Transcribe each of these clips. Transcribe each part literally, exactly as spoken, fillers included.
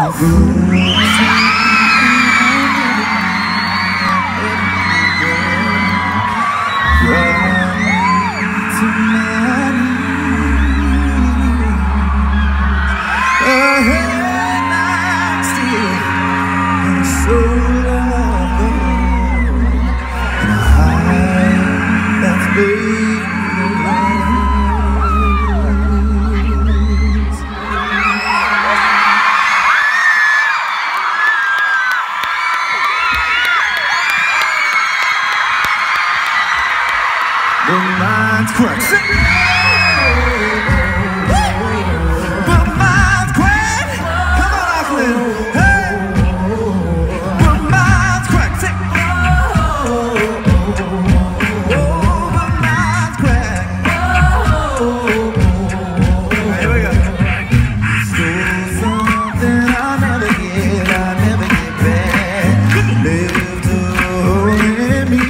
The mind's cracked. The mind's cracked. Come on, Auckland. Hey. The mind's cracked. Oh, the mind's cracked. Here we go. Stole something I'll never get. I'll never get back. Lived a hole in me.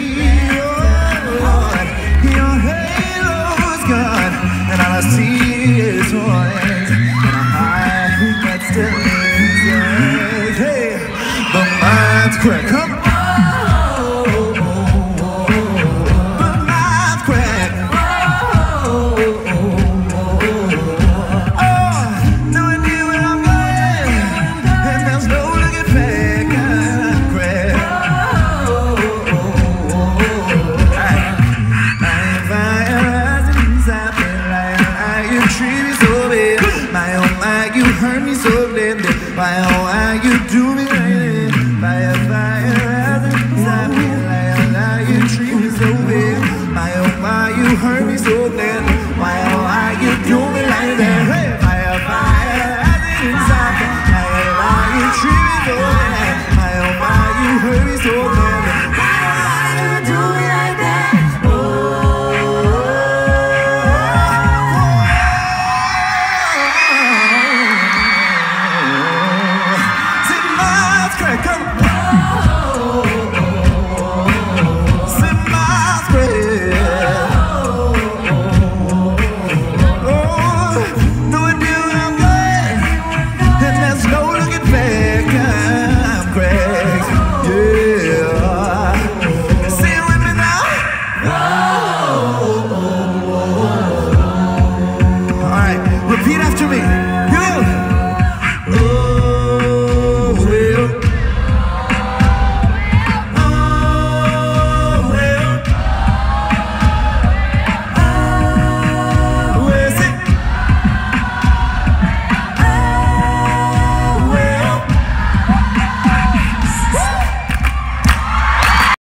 And all I see is horns and a heart that still lingers. Hey, the mind's cracked. Come on. The mind's cracked. Oh, no idea where I'm going, and there's no looking back. I'm cracked. I ain't fire inside. You treat me so bad, my oh my, you hurt me so bad. My oh my, you do me